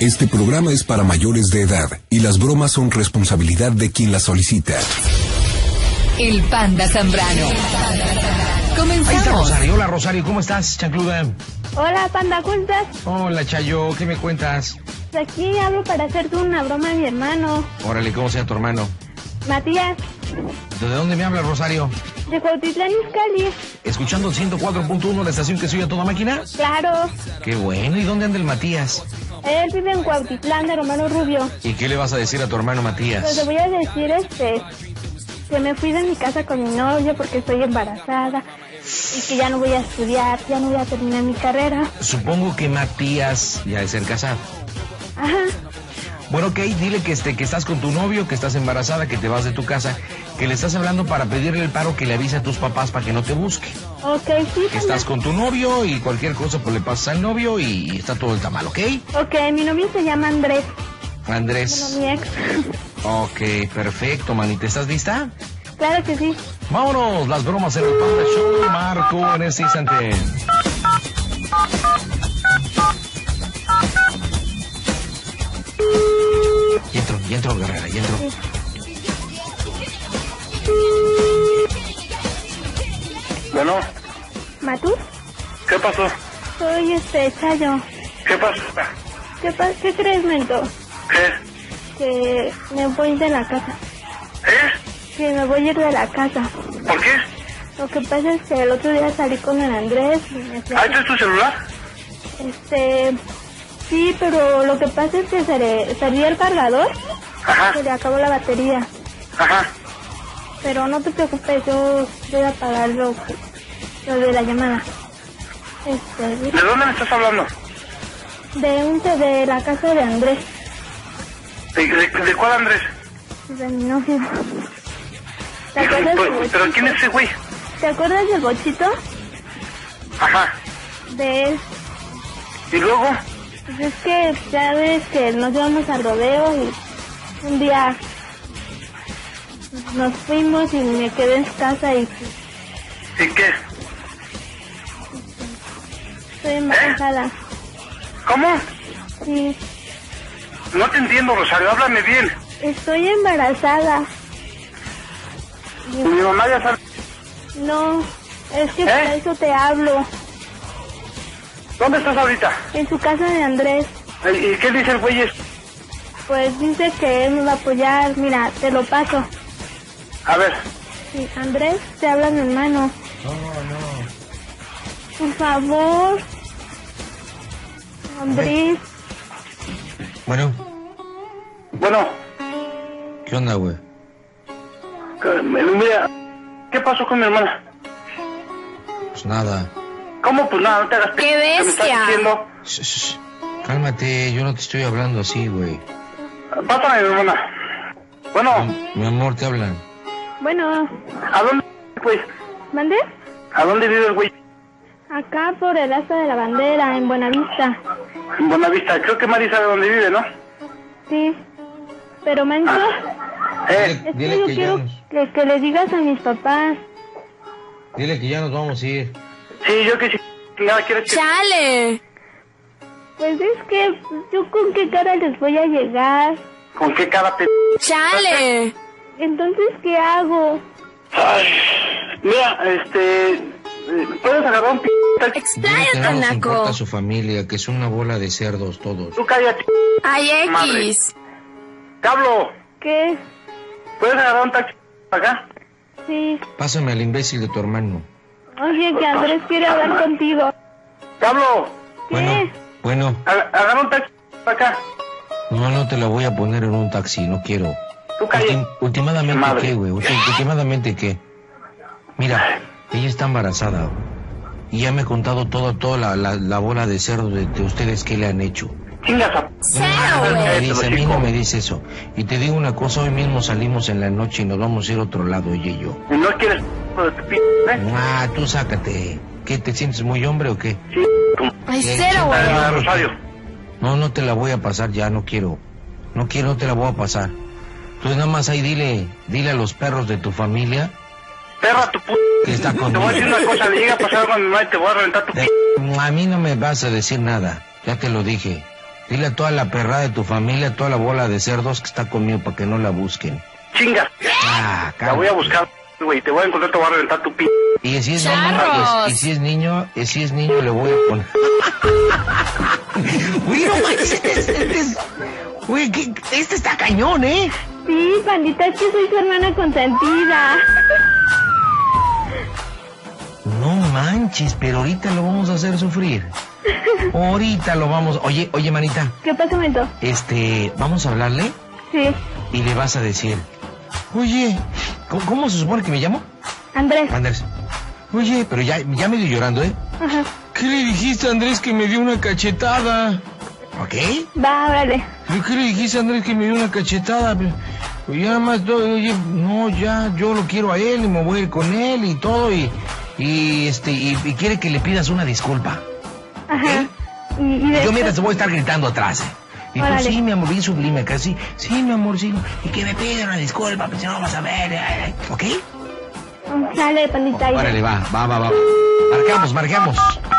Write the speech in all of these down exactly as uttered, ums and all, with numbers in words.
Este programa es para mayores de edad y las bromas son responsabilidad de quien las solicita. El Panda Zambrano. Comenzamos. Ahí está Rosario. Hola, Rosario, ¿cómo estás, chancluda? Hola, Panda, ¿cómo estás? Hola, Chayo, ¿qué me cuentas? Aquí hablo para hacerte una broma a mi hermano. Órale, ¿cómo se llama tu hermano? Matías. ¿De dónde me hablas, Rosario? De Cuautitlán Izcalli. ¿Escuchando ciento cuatro punto uno, la estación que sube a toda máquina? Claro. Qué bueno, ¿y dónde anda el Matías? Él vive en Cuautitlán, de Romano Rubio. ¿Y qué le vas a decir a tu hermano Matías? Pues le voy a decir, este, que me fui de mi casa con mi novio porque estoy embarazada y que ya no voy a estudiar, ya no voy a terminar mi carrera. Supongo que Matías ya es ser casado. Ajá. Bueno, ok, dile que, este, que estás con tu novio, que estás embarazada, que te vas de tu casa, que le estás hablando para pedirle el paro que le avise a tus papás para que no te busque. Ok, sí. Que estás con tu novio y cualquier cosa pues le pasas al novio y está todo el tamal, ¿ok? Ok, mi novio se llama Andrés. Andrés. Bueno, mi ex. Ok, perfecto, manita. ¿Estás lista? Claro que sí. Vámonos, las bromas en el Panda Show. Marco en este instante. Y entro, y entro, Guerrera, y entro. Bueno, ¿Matú? ¿qué pasó? Soy este, Chayo. ¿Qué pasó? ¿Qué, pa ¿Qué crees, Mento? ¿Qué? Que me voy de la casa. ¿Eh? Que me voy a ir de la casa. ¿Por qué? Lo que pasa es que el otro día salí con el Andrés y me fui a- ¿Ah, este es tu celular? Este... Sí, pero lo que pasa es que se le salió el cargador, Ajá, se le acabó la batería. ajá. Pero no te preocupes, yo voy a pagar lo, lo de la llamada. Este... ¿De dónde me estás hablando? De un de la casa de Andrés, ¿De, de, de cuál Andrés? de mi novio. ¿Te Hijo, acuerdas del pero, bochito? ¿Pero quién es ese güey? ¿Te acuerdas del bochito? Ajá. De él. ¿Y luego? Pues es que ya ves que nos íbamos al rodeo y un día nos fuimos y me quedé en casa y pues, ¿Y qué? estoy embarazada. ¿Cómo? Sí, No te entiendo, Rosario, háblame bien. estoy embarazada. Mi mamá ya sabe. No, es que ¿Eh? por eso te hablo. ¿Dónde estás ahorita? En su casa de Andrés, ¿Y y qué dice el güey? pues dice que él me va a apoyar. Mira, te lo paso. A ver, Sí, Andrés, te habla mi hermano. No, no. Por favor. Andrés, Bueno, bueno, ¿qué onda, güey? que- mira, ¿qué pasó con mi hermana? Pues nada. ¿Cómo? Pues nada, no te hagas... ¡Qué ¿Qué me estás bestia! diciendo? Shh, shh. Cálmate, yo no te estoy hablando así, güey. Pásame, mi hermana. Bueno, Mi amor, te hablan. bueno, ¿a dónde, güey? ¿mande? ¿A dónde vive el güey? Acá por el asta de la bandera, en Buenavista. En Buenavista. Creo que Mari sabe dónde vive, ¿no? Sí, pero Manso, Eh, es Dile que yo que ya quiero nos- que, que le digas a mis papás. Dile que ya nos vamos a ir. sí, yo que si... Nada, quieres que... ¡Chale! Pues es que yo con qué cara les voy a llegar. ¿Con qué cara te... ¡Chale! Entonces, ¿qué hago? Ay, mira, este... Puedes agarrar un p... Dile que ¡Expláyate, no nos naco! importa su familia, que son una bola de cerdos todos. Tú cállate, ¡Ay, Madre. X! te hablo. ¿Qué? ¿Puedes agarrar un taxi para acá? Sí. Pásame al imbécil de tu hermano. Oye, que Andrés quiere hablar contigo. Te hablo. ¿Qué? Bueno, bueno. Aga- Agarra un taxi para acá. No, no te la voy a poner en un taxi, no quiero. Tú cállate. Ultim- últimamente, Madre. ¿qué, güey? Ultim- Últimamente, ¿qué? Mira, ella está embarazada. Y ya me he contado todo, toda la, la, la bola de cerdos de, de ustedes que le han hecho. Chingas a... ¡Cero, Me güey! dice, a mí no me dice eso. Y te digo una cosa, hoy mismo salimos en la noche y nos vamos a ir a otro lado, ella y yo. ¿No quieres de tu p... eh? Ah, tú sácate. ¿Qué, te sientes muy hombre o qué? Sí, tú. ¡Ay, ¿Qué? cero, güey! Ah, Rosario. No, no te la voy a pasar ya, no quiero. No quiero, no te la voy a pasar. Entonces nada más ahí dile, dile a los perros de tu familia Perra tu p... que está Te conmigo. voy a decir una cosa, le llega a pasar con mi madre y te voy a reventar tu p... Eh, a mí no me vas a decir nada, ya te lo dije. Dile a toda la perrada de tu familia, a toda la bola de cerdos que está conmigo para que no la busquen. Chinga. Ah, La voy a buscar, güey. Te voy a encontrar, te voy a reventar tu p... Y si es niño, y, y si es niño, y si es niño le voy a poner. Güey, no manches, este es, este es... Güey, ¿qué? Este está cañón, ¿eh? Sí, pandita, es que soy su hermana consentida. No manches, pero ahorita lo vamos a hacer sufrir. Ahorita lo vamos... Oye, oye, manita. ¿Qué pasa, Mento? Este, vamos a hablarle Sí, y le vas a decir... Oye, ¿cómo, cómo se supone que me llamo? Andrés. Andrés. Oye, pero ya, ya medio llorando, ¿eh? Ajá. ¿Qué le dijiste a Andrés que me dio una cachetada? ¿Ok? Va, órale. ¿Qué le dijiste a Andrés que me dio una cachetada? Pues ya más, oye, no, ya, yo lo quiero a él y me voy a ir con él y todo y, y este, y, y quiere que le pidas una disculpa. Ajá. Y, y Yo después... mientras te voy a estar gritando atrás, ¿eh? Y tú, Órale. sí, mi amor, bien sublime, casi, sí, mi amor, sí, y que me pida una disculpa, pues si no vas a ver, eh, ¿ok? Sale, pandita. y- Órale, va, va, va, va. Marcamos, marcamos.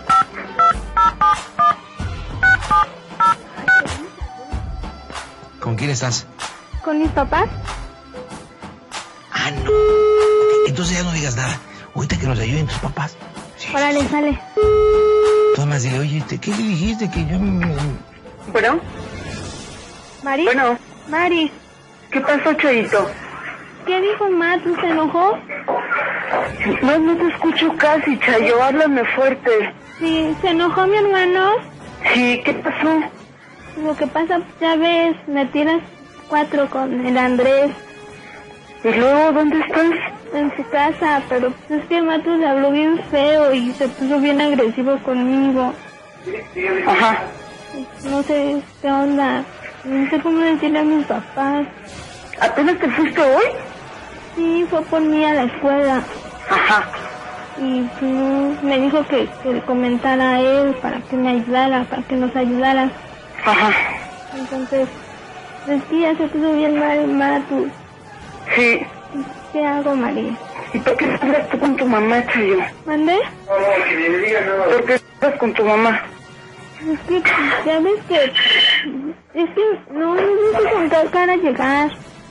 ¿Con quién estás? ¿Con mis papás? Ah, no. Ok, entonces ya no digas nada. Ahorita que nos ayuden tus papás. Sí. Órale, sale. Tú más dile, oye, este, ¿qué le dijiste? Que yo... me- Bueno, ¿Mari? bueno. Mari, ¿Qué pasó, Chayito? ¿qué dijo Matu? ¿Se enojó? No, no te escucho casi, Chayo. Háblame fuerte. Sí, ¿se enojó mi hermano? Sí, ¿qué pasó? Lo que pasa, ya ves, me tiras cuatro con el Andrés ¿Y luego dónde estás? en su casa, pero pues es que Matu le habló bien feo y se puso bien agresivo conmigo. Ajá. No sé qué onda, no sé cómo decirle a mis papás. ¿Apenas te fuiste hoy? Sí, fue por mí a la escuela Ajá. y pues, no, me dijo que, que le comentara a él para que me ayudara, para que nos ayudara. Ajá. Entonces, es que ya se puso bien mal Matu. Sí. ¿Qué hago, María? ¿Y por qué hablas tú con tu mamá, Chayo? ¿Mandé? ¿Por qué hablas con tu mamá? Es que ya ves que... Es que no, no sé con qué cara llegar.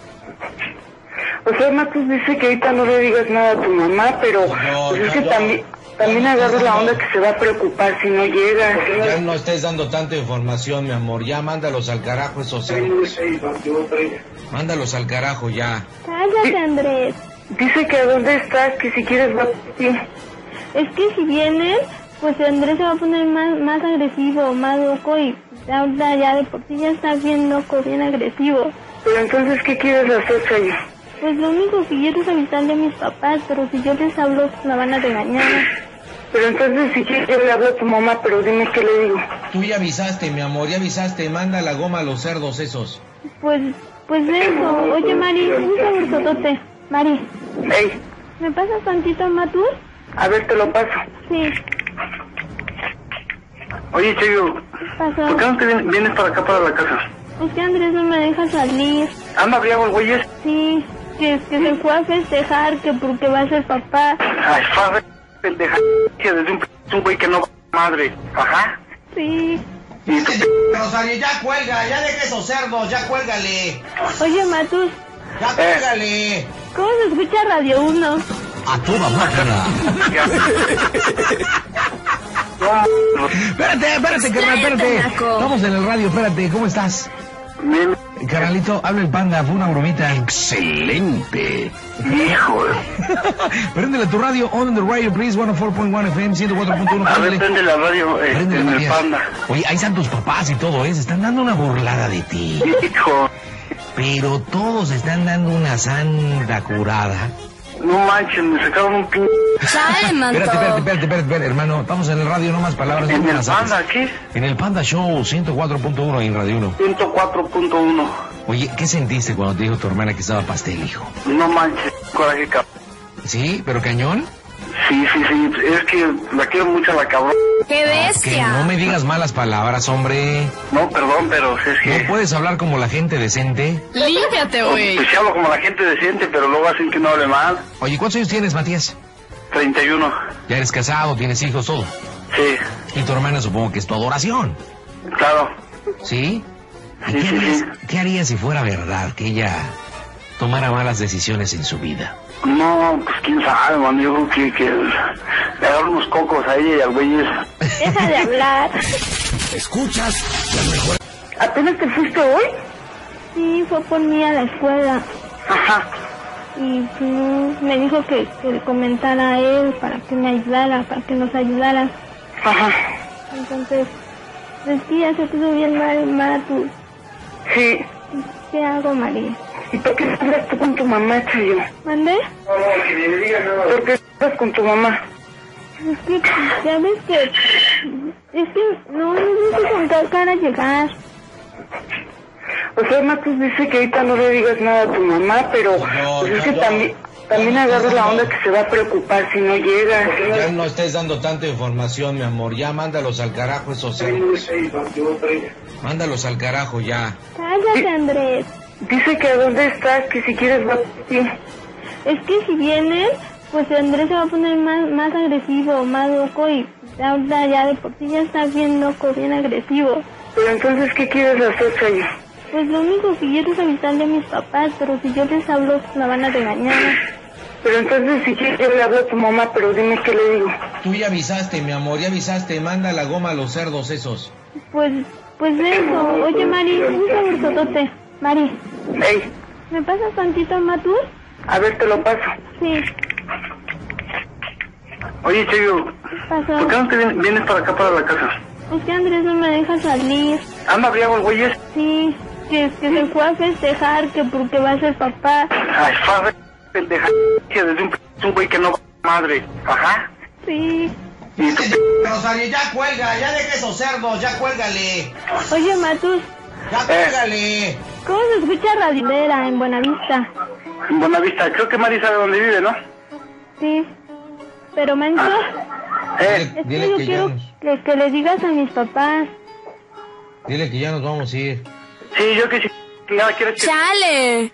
O sea, Matus dice que ahorita no le digas nada a tu mamá, pero No, pues es no, que no. también también agarra la onda que se va a preocupar si no llega. Ya no estés dando tanta información, mi amor. Ya mándalos al carajo esos cerdos. Mándalos al carajo ya. Cállate, Andrés. Dice que a dónde estás, que si quieres va a ti. Es que si vienen, pues Andrés se va a poner más, más agresivo, más loco y ahorita ya de por sí ya está bien loco, bien agresivo. Pero entonces, ¿qué quieres hacer, Chayo? Pues lo único que quiero es avisarle a mis papás, pero si yo les hablo, pues me van a regañar. Pero entonces, si quieres, yo le hablo a tu mamá, pero dime qué le digo. Tú ya avisaste, mi amor, ya avisaste. Manda la goma a los cerdos esos. Pues, pues eso. Oye, Mari, un favorzotote. Mari, Ey, ¿me pasas tantito a Matur? a ver, te lo paso. Sí, Oye, Chayo, pasó. ¿por qué no te vien- vienes para acá, para la casa? Es que Andrés no me deja salir. Anda, briago el güey ese. Sí, que, que se fue a festejar, que porque va a ser papá. Ay, fa, pendeja, que desde un, p- un güey que no va a madre. Ajá. Sí. Y tu p- Rosario, ya cuelga, ya deja esos cerdos, ya cuélgale. Oye, Matus, Ya cuélgale. ¿cómo se escucha Radio uno? A toda máquina. No, Espérate, espérate, carnal, espérate. naco. Estamos en el radio, espérate, ¿cómo estás? bien, Carnalito, habla el panda, fue una bromita. Excelente. hijo. Préndele tu radio, on the radio, please, ciento cuatro punto uno F M, ciento cuatro punto uno. A ver, Préndele. prende la radio eh, Préndele, en el Matías. panda. Oye, ahí están tus papás y todo, ¿eh? Se están dando una burlada de ti. Hijo, Pero todos están dando una santa curada. no manches, me sacaron un pin... Sale, manto. Espérate, espérate, espérate, espérate, espérate, hermano. Estamos en el radio, no más palabras. no En más el mensajes. panda, ¿qué? En el Panda Show, ciento cuatro punto uno en Radio uno. ciento cuatro punto uno. Oye, ¿qué sentiste cuando te dijo tu hermana que estaba pastel, hijo? No manches, coraje, cabrón. ¿Sí? ¿Pero cañón? Sí, sí, sí, es que la quiero mucho a la cabrón. ¡Qué Que bestia! no me digas malas palabras, hombre. No, perdón, pero es que... ¿No puedes hablar como la gente decente? Límpiate, güey. Pues sí hablo como la gente decente, pero luego hacen que no hable mal. Oye, ¿cuántos años tienes, Matías? treinta y uno. Ya eres casado, tienes hijos, todo. Sí, Y tu hermana supongo que es tu adoración. claro. ¿Sí? ¿Y Sí, qué, sí, harías, sí. qué harías si fuera verdad que ella tomara malas decisiones en su vida? No, pues quién sabe, man. Yo creo que, que le agarro unos cocos a ella y al güey es. Deja de hablar. Escuchas las mejores. ¿Apenas te fuiste hoy? Sí, fue por mí a la escuela. Ajá. Y pues, me dijo que, que le comentara a él para que me ayudara, para que nos ayudara. Ajá. Entonces, pues sí, ya se puso bien mal, Matu. Sí. ¿Qué hago, María? ¿Y por qué hablas tú con tu mamá, Chayo? ¿Mandé? No, no, que ni me digas nada. ¿Por qué hablas con tu mamá? Es que, ya ves que... Es que no, no sé con qué cara llegar. O sea, Matus dice que ahorita no le digas nada a tu mamá, pero No, pues es no, que no. también, también agarras la onda que se va a preocupar si no llega. Ya no estés dando tanta información, mi amor. Ya mándalos al carajo esos cerdos. Mándalos al carajo ya. Cállate, Andrés. Dice que a dónde estás, que si quieres va a ti. Es que si vienen, pues Andrés se va a poner más, más agresivo, más loco y ahorita ya de por sí ya está bien loco, bien agresivo. Pero entonces, ¿qué quieres hacer, Chayo? Pues lo único que quiero es avisarle a mis papás, pero si yo les hablo, me van a regañar. Pero entonces, si quieres, yo le hablo a tu mamá, pero dime qué le digo. Tú ya avisaste, mi amor, ya avisaste. Manda la goma a los cerdos esos. Pues, pues eso. Oye, Mari, un favorzotote. Mari, Ey, ¿me pasas tantito al Matur? a ver, te lo paso. Sí, Oye, Chayo, pasó. ¿por qué no te vien- vienes para acá, para la casa? Es que Andrés no me deja salir. Anda, briago el güey ese. Sí, que, que se fue a festejar, que porque va a ser papá. Ay, farre, pendeja, que desde un, p- un güey que no va a madre. Ajá. Sí. Y tu p- Rosario, ya cuelga, ya deja esos cerdos, ya cuélgale. Oye, Matur, Ya cuélgale. ¿cómo se escucha Radilera en Buenavista? en Buenavista, creo que Mari sabe dónde vive, ¿no? Sí. Pero, Manso, Eh, es Dile que yo que ya quiero nos- que, que le digas a mis papás. Dile que ya nos vamos a ir. sí, yo que si nada quieres que... ¡Chale!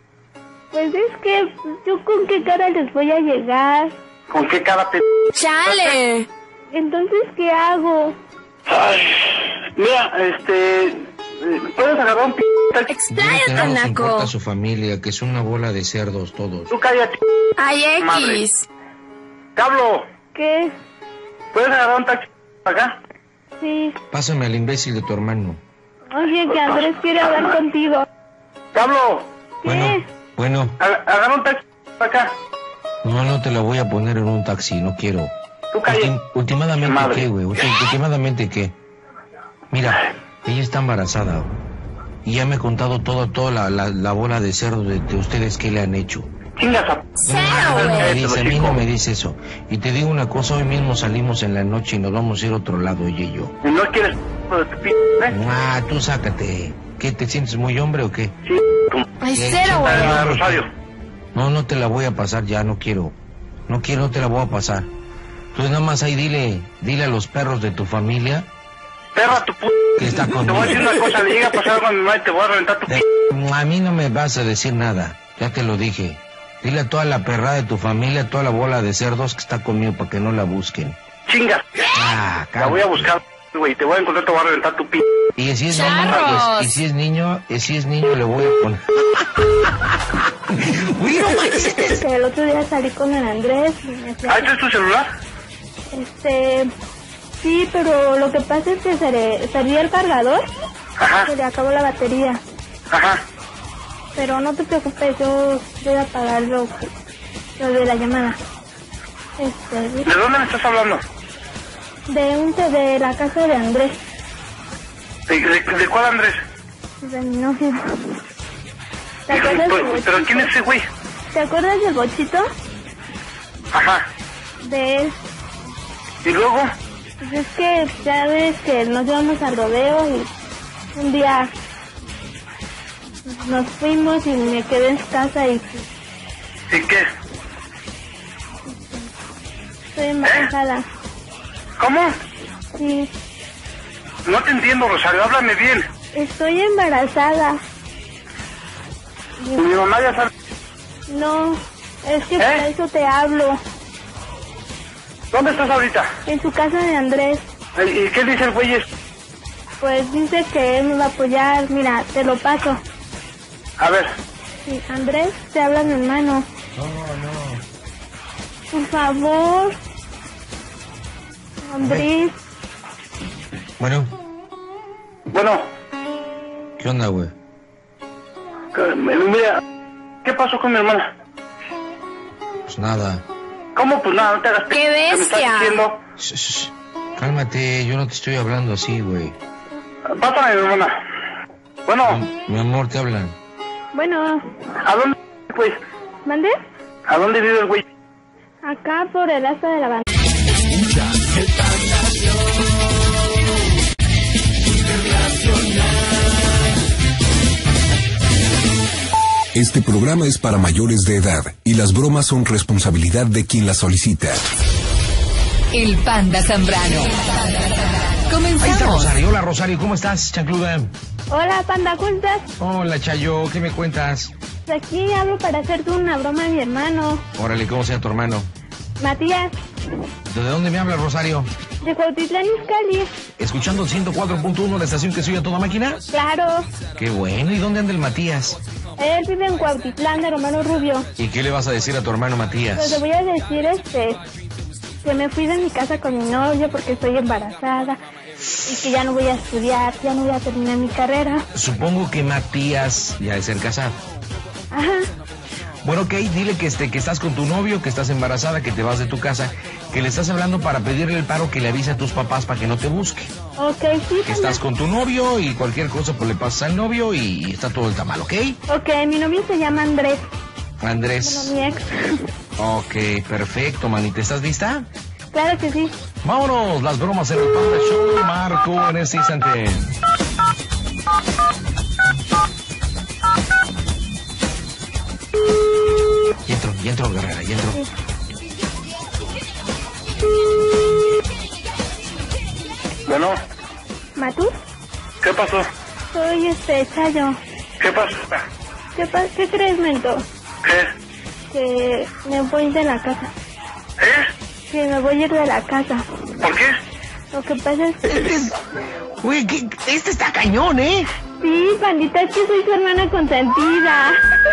Pues es que yo con qué cara les voy a llegar. ¿Con qué cara te... ¡Chale! Entonces, ¿qué hago? Ay, mira, este... eh, ¿puedes agarrar un p... taxi? Dile que ¡Expláyate, no nos importa Naco! su familia, que es una bola de cerdos todos. Tú cállate, ¡Ay, Madre. X! te hablo. ¿Qué? ¿Puedes agarrar un taxi para acá? Sí. Pásame al imbécil de tu hermano. Oye, que Andrés quiere hablar contigo. Te hablo. ¿Qué? Bueno, bueno, Aga- Agarra un taxi para acá. no, no te la voy a poner en un taxi, no quiero. Tú cállate. Ultim- últimamente Madre. qué, güey, Ultim- últimamente qué. Mira, ella está embarazada y ya me he contado todo, toda la, la, la bola de cerdos de, de ustedes que le han hecho. Chingas a... ¡Cero, Me güey! dice, a mí no me dice eso. Y te digo una cosa, hoy mismo salimos en la noche y nos vamos a ir a otro lado, ella y yo. ¿No quieres de tu p... eh? Ah, tú sácate. ¿Qué, te sientes muy hombre o qué? Sí, tu... ¡Ay, ¿Qué? cero, güey! Ah, Rosario. No, no te la voy a pasar ya, no quiero. No quiero, no te la voy a pasar. Entonces nada más ahí dile, dile a los perros de tu familia Perra tu p... que está Te conmigo. voy a decir una cosa, le llega a pasar algo a mi madre y te voy a reventar tu p... Eh, A mí no me vas a decir nada, ya te lo dije. Dile a toda la perrada de tu familia, a toda la bola de cerdos que está conmigo para que no la busquen. Chingas. Ah, La voy a calma. buscar, güey, te voy a encontrar, te voy a reventar tu p... Y si es niño, ¡Charros! pues, y si es niño, y si es niño le voy a poner. Uy, no manches. Que el otro día salí con el Andrés. Y me decía, ¿Ah, este es tu celular? este... Sí, pero lo que pasa es que se le perdió el cargador. Ajá, Se le acabó la batería. ajá. Pero no te preocupes, yo voy a pagar lo, que- lo de la llamada. Este, ¿De dónde me estás hablando? de un de la casa de Andrés, ¿De, de, de cuál Andrés? de mi novio. ¿Te acuerdas del Pero, bochito? pero ¿quién es ese güey? ¿Te acuerdas del bochito? Ajá. De él. ¿Y luego? Pues es que ya ves que nos íbamos al rodeo y un día nos fuimos y me quedé en casa y pues, ¿Y qué? estoy embarazada. ¿Cómo? Sí, No te entiendo, Rosario, háblame bien. estoy embarazada. Y mi mamá ya sabe... No, es que por ¿Eh? eso te hablo. ¿Dónde estás ahorita? En su casa de Andrés. ¿Y qué dice el güey? es- Pues dice que él me va a apoyar. Mira, te lo paso. A ver. Sí, Andrés, te habla mi hermano. No, no. Por favor. Andrés. Bueno, Bueno, ¿qué onda, güey? que- mira, ¿qué pasó con mi hermana? Pues nada. ¿Cómo? Pues nada, no te hagas... ¡Qué ¿Qué me estás bestia! diciendo? Shh, shh, cálmate, yo no te estoy hablando así, güey. Pásame, mi hermana. Bueno, Mi amor, te hablan. Bueno, ¿a dónde, pues? ¿mande? ¿A dónde vive el güey? Acá por el asta de la banda. Este programa es para mayores de edad y las bromas son responsabilidad de quien las solicita. El Panda Zambrano. Ahí está Comenzamos. Rosario. Hola, Rosario, ¿cómo estás, chancluda? Hola, Panda, ¿cómo estás? Hola, Chayo, ¿qué me cuentas? Aquí hablo para hacerte una broma a mi hermano, Órale, ¿cómo sea tu hermano? Matías, ¿De dónde me hablas, Rosario? de Cuautitlán Izcalli. ¿Escuchando el ciento cuatro punto uno, la estación que soy a toda máquina? Claro, Qué bueno, ¿y dónde anda el Matías? él vive en Cuautitlán, de Romano Rubio. ¿Y qué le vas a decir a tu hermano Pues le Matías? voy a decir, este, que me fui de mi casa con mi novio porque estoy embarazada y que ya no voy a estudiar, ya no voy a terminar mi carrera. Supongo que Matías ya es ser casado. Ajá, Bueno, ok, dile que, este, que estás con tu novio, que estás embarazada, que te vas de tu casa, que le estás hablando para pedirle el paro que le avise a tus papás para que no te busque. ok, sí, Que Panda. estás con tu novio y cualquier cosa pues le pasas al novio y está todo el tamal, ¿ok? Ok, mi novio se llama Andrés, como Andrés. mi ex. Ok, perfecto, manita. ¿Estás lista? Claro que sí. Vámonos, las bromas en el Panda Show. Marco en este instante. Y entro, y entro, Guerrera, y entro. Bueno, ¿Matus? ¿qué pasó? Soy este, Chayo. ¿Qué pasó? ¿Qué, pa- ¿Qué crees, Mento? ¿Qué? Que me voy de la casa. ¿Eh? Que me voy a ir de la casa. ¿Por qué? Lo que pasa es que... Este es... Güey, ¿qué? Este está cañón, ¿eh? Sí, Pandita, es que soy su hermana consentida.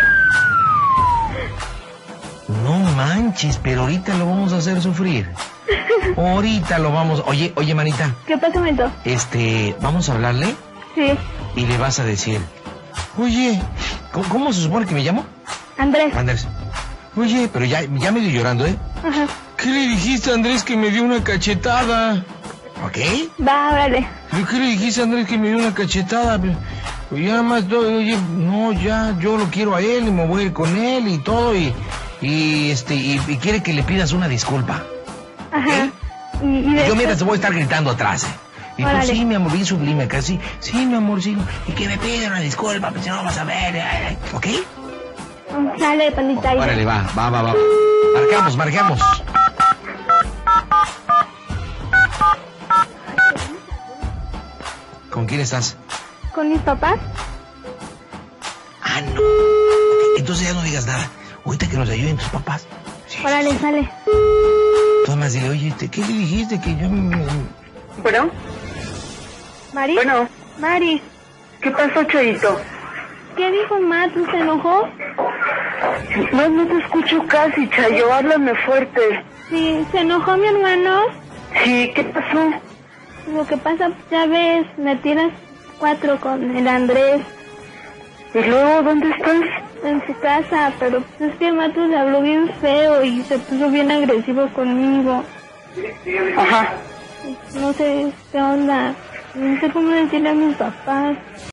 No manches, pero ahorita lo vamos a hacer sufrir. Ahorita lo vamos... Oye, oye, manita. ¿Qué pasa, Mento? Este, vamos a hablarle Sí, y le vas a decir... Oye, ¿cómo, cómo se supone que me llamo? Andrés. Andrés. Oye, pero ya, ya medio llorando, ¿eh? Ajá. ¿Qué le dijiste a Andrés que me dio una cachetada? ¿Ok? Va, órale. ¿Pero qué le dijiste a Andrés que me dio una cachetada? Pero, pero ya más, oye, no, ya, yo lo quiero a él y me voy a ir con él y todo y, y este, y, y quiere que le pidas una disculpa. Ajá. Y, y Y de yo hecho- mientras te voy a estar gritando atrás, ¿eh? Y tú, Órale. sí, mi amor, bien sublime, casi, sí, mi amor, sí, y que me pida una disculpa, pero si no vas a ver, eh, eh, ¿ok? Sale, Pandita. y- Órale, va, va, va, va. Marcamos, marcamos. ¿Con quién estás? ¿Con mis papás? Ah, no. Ok, entonces ya no digas nada. Ahorita que nos ayuden tus papás. Sí. Órale, sale. Tomás, dile, oye, este, ¿qué le dijiste? Que yo... me- Bueno, ¿Mari? bueno, Mari, ¿qué pasó, Chayito? ¿qué dijo Matus? ¿Se enojó? No, no te escucho casi, Chayo, háblame fuerte. Sí, ¿se enojó mi hermano? Sí, ¿qué pasó? Lo que pasa, ya ves, me tiras cuatro con el Andrés ¿Y luego dónde estás? en su casa, pero pues es que Matus le habló bien feo y se puso bien agresivo conmigo. Ajá. No sé qué onda, no sé cómo decirle a mis papás.